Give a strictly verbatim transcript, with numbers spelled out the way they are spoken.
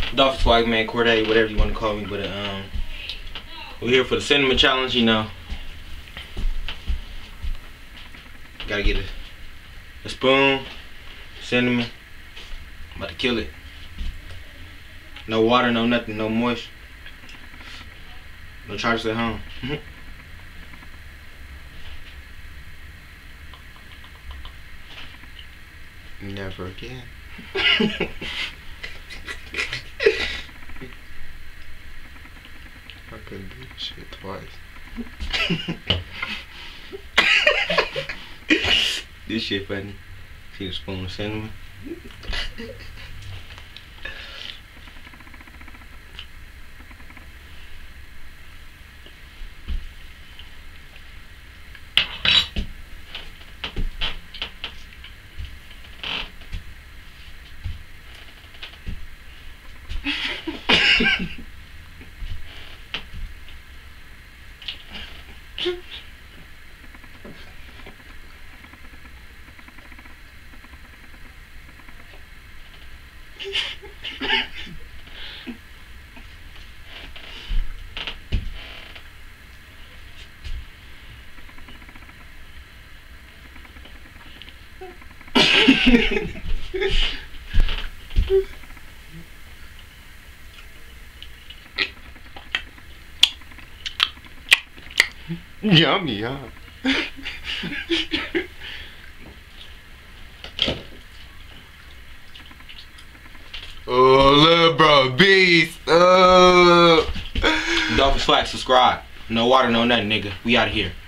Dolphin Swag Man, Corday, whatever you want to call me, but um, we're here for the cinnamon challenge, you know. Gotta get a, a spoon, cinnamon. I'm about to kill it. No water, no nothing, no moist. No charges at home. Never again. I couldn't do this shit twice. This shit funny. See the spoon of cinnamon? Yummy, huh? Oh, little bro, beast. Oh. Dolphin Swag, subscribe. No water, no nothing, nigga. We out of here.